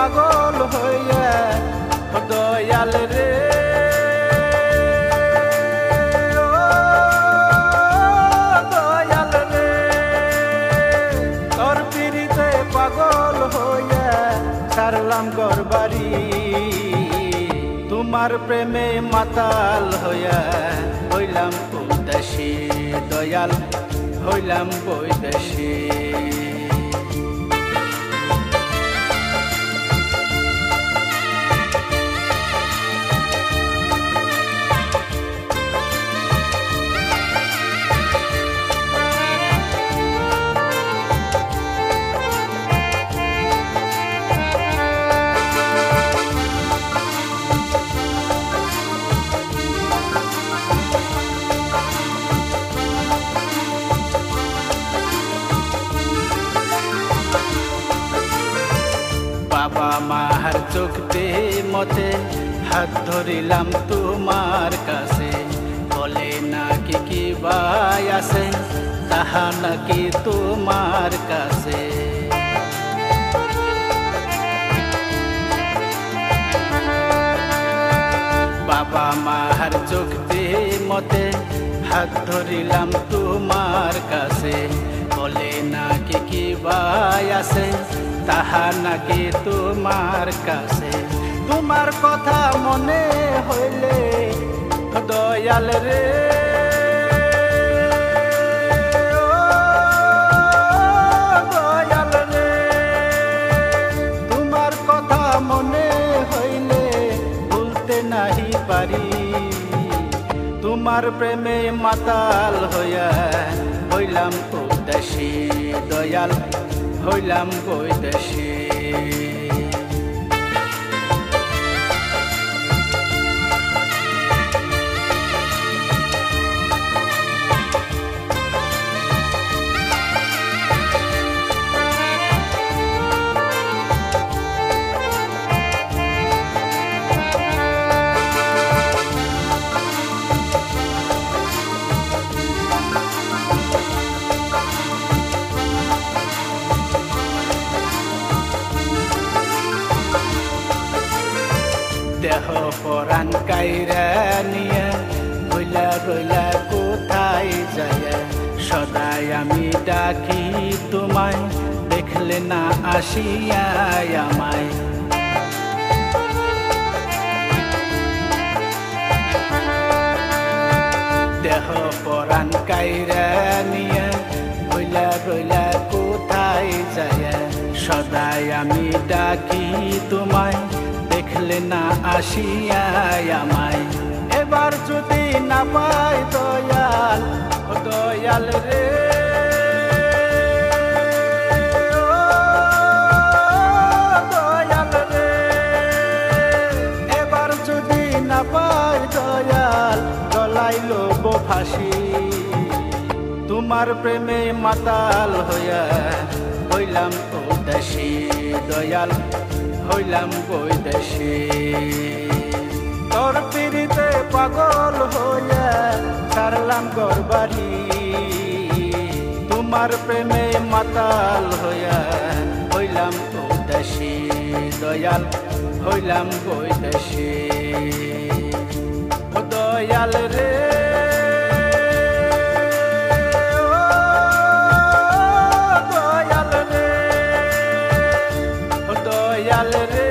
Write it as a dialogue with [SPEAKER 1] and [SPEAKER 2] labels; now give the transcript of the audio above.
[SPEAKER 1] পাগল হইয়া দয়াল রে দয়াল রে তোর পিড়িতে পাগল হইয়া ছাড়লাম ঘর বাড়ি তোমার প্রেমে মাতাল হইয়া হইলাম উদাসী দয়াল হইলাম বৈদেশী বাবা মার চোখ দিয়ে মতে হাত ধরিলাম তোমার কাছে বলে নাকি কি ভাই আছে তাহা নাকি তোমার কাছে বাবা মার চোখ দিয়ে মতে হাত ধরিলাম তোমার কাছে বলে নাকি কি ভাই আছে তাহা নাকি তোমার কাছে তোমার কথা মনে হইলে দয়াল রে দয়াল রে তোমার কথা মনে হইলে ভুলতে নাহি পারি তোমার প্রেমে মাতাল হইয়া হইলাম উদাসী দয়াল হইলাম বৈদেশী দেহ পরাণ কাইরা নিয়ে রইলা রইলা কোথায় যায় সদাই আমি ডাকি তোমায় দেখলে না আসিয়া আমায় দেহ পরাণ কাইরা নিয়ে রইলা রইলা কোথায় যায় সদাই আমি ডাকি তোমায় দেখলে না আসিয়া আমায় এবার যদি না পাই দয়াল দয়াল রে দয়াল রে এবার যদি না পাই দয়াল গলায় লব ফাঁসি তোমার প্রেমে মাতাল হইয়া হইলাম উদাসী দয়াল হইলাম বৈদেশী তোর পিড়িতে পাগল হইয়া ছাড়লাম ঘর বাড়ি তোমার প্রেমে মাতাল হইয়া হইলাম উদাসী দয়াল হইলাম বৈদেশী দয়াল রে দয়াল রে